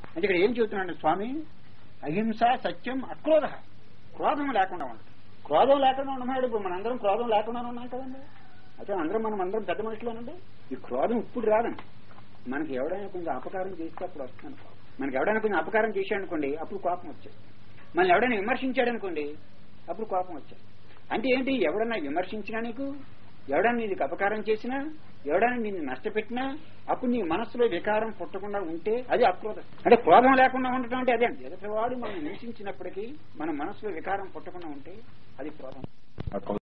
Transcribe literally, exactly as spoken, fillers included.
అంటే ఇక్కడ ఏం చెబుతున్నాడు స్వామి? అహింస, సత్యం, అక్రోధ, క్రోధం లేకుండా ఉండదు. క్రోధం లేకుండా ఉండమాడు. ఇప్పుడు మనందరం క్రోధం లేకుండా ఉన్నాం కదండి. అయితే అందరం మనం అందరం పెద్ద మనుషులేనండి. ఈ క్రోధం ఇప్పుడు రాదండి. మనకి ఎవడైనా కొంచెం అపకారం చేస్తే అప్పుడు వస్తుంది. మనకి ఎవడైనా కొంచెం అపకారం చేశాడనుకోండి అప్పుడు కోపం వచ్చేది. మనల్ని ఎవడైనా విమర్శించాడనుకోండి అప్పుడు కోపం వచ్చేది. అంటే ఏంటి? ఎవడన్నా విమర్శించినా, నీకు ఎవడన్నా నీకు అపకారం చేసినా, ఎవడైనా నిన్ను నష్టపెట్టినా అప్పుడు నీ మనస్సులో వికారం పుట్టకుండా ఉంటే అది అక్రోధం. అంటే క్రోధం లేకుండా ఉండటం అంటే అదే అండి. ఎదుటివాడు మనం హింసించినప్పటికీ మన మనసులో వికారం పుట్టకుండా ఉంటే అది క్రోధం.